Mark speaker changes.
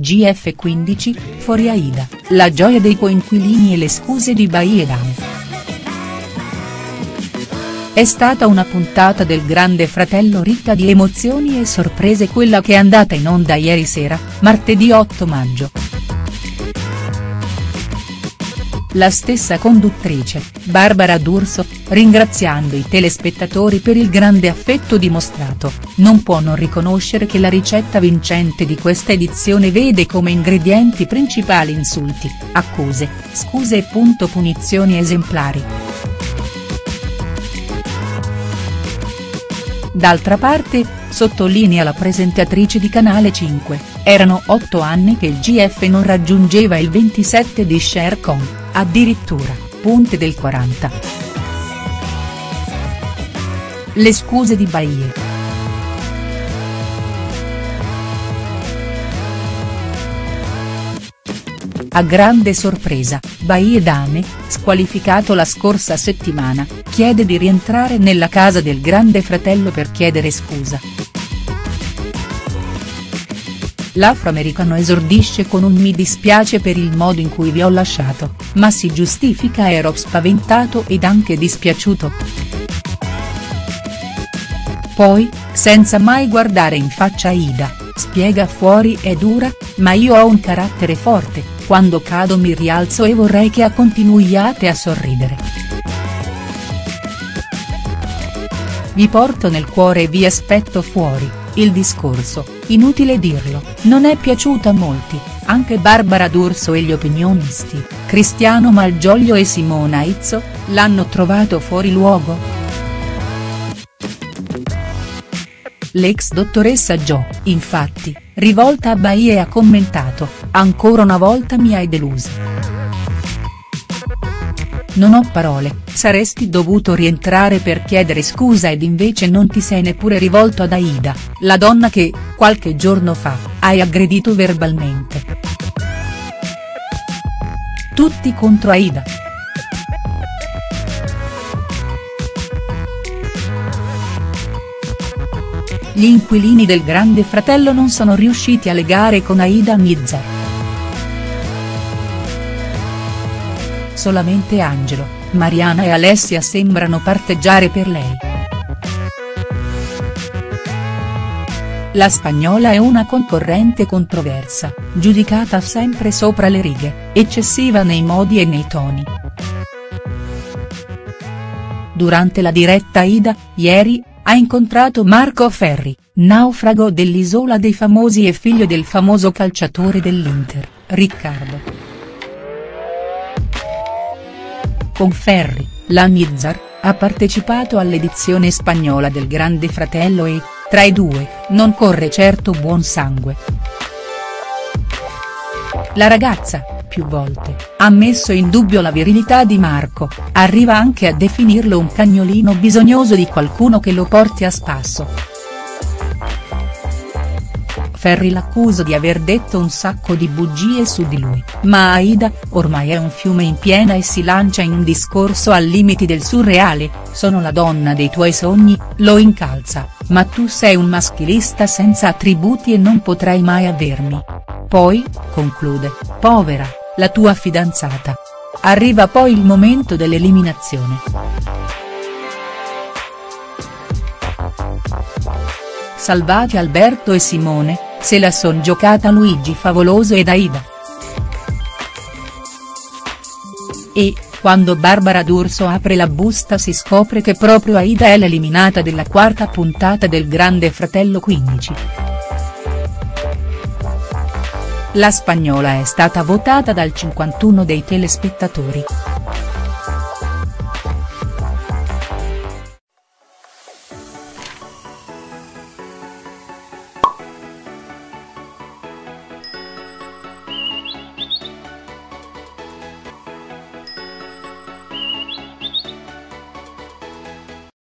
Speaker 1: GF15, fuori Aida, la gioia dei coinquilini e le scuse di Bahia e Dame. È stata una puntata del Grande Fratello ricca di emozioni e sorprese quella che è andata in onda ieri sera, martedì 8 maggio. La stessa conduttrice, Barbara D'Urso, ringraziando i telespettatori per il grande affetto dimostrato, non può non riconoscere che la ricetta vincente di questa edizione vede come ingredienti principali insulti, accuse, scuse e punizioni esemplari. D'altra parte, sottolinea la presentatrice di Canale 5, erano 8 anni che il GF non raggiungeva il 27 di share con, addirittura, punte del 40. Le scuse di Bahia. A grande sorpresa, Bahia e Dame, squalificato la scorsa settimana, chiede di rientrare nella casa del Grande Fratello per chiedere scusa. L'afroamericano esordisce con un "mi dispiace per il modo in cui vi ho lasciato", ma si giustifica: "ero spaventato ed anche dispiaciuto". Poi, senza mai guardare in faccia Aida, spiega: "fuori è dura, ma io ho un carattere forte, quando cado mi rialzo e vorrei che continuiate a sorridere. Vi porto nel cuore e vi aspetto fuori". Il discorso, inutile dirlo, non è piaciuto a molti, anche Barbara D'Urso e gli opinionisti, Cristiano Malgioglio e Simona Izzo, l'hanno trovato fuori luogo. L'ex dottoressa Jo, infatti, rivolta a Bahia ha commentato: "ancora una volta mi hai deluso. Non ho parole, saresti dovuto rientrare per chiedere scusa ed invece non ti sei neppure rivolto ad Aida, la donna che, qualche giorno fa, hai aggredito verbalmente". Tutti contro Aida. Gli inquilini del Grande Fratello non sono riusciti a legare con Aida Mizzar. Solamente Angelo, Mariana e Alessia sembrano parteggiare per lei. La spagnola è una concorrente controversa, giudicata sempre sopra le righe, eccessiva nei modi e nei toni. Durante la diretta Aida, ieri, ha incontrato Marco Ferri, naufrago dell'Isola dei Famosi e figlio del famoso calciatore dell'Inter, Riccardo. Con Ferri, la Mizzar, ha partecipato all'edizione spagnola del Grande Fratello e, tra i due, non corre certo buon sangue. La ragazza, più volte, ha messo in dubbio la virilità di Marco, arriva anche a definirlo un cagnolino bisognoso di qualcuno che lo porti a spasso. Ferri l'accusa di aver detto un sacco di bugie su di lui, ma Aida, ormai è un fiume in piena e si lancia in un discorso al limiti del surreale: "sono la donna dei tuoi sogni", lo incalza, "ma tu sei un maschilista senza attributi e non potrai mai avermi". Poi, conclude, "povera, la tua fidanzata". Arriva poi il momento dell'eliminazione. Salvati Alberto e Simone, se la son giocata Luigi Favoloso ed Aida. E, quando Barbara D'Urso apre la busta si scopre che proprio Aida è l'eliminata della quarta puntata del Grande Fratello 15. La spagnola è stata votata dal 51% dei telespettatori.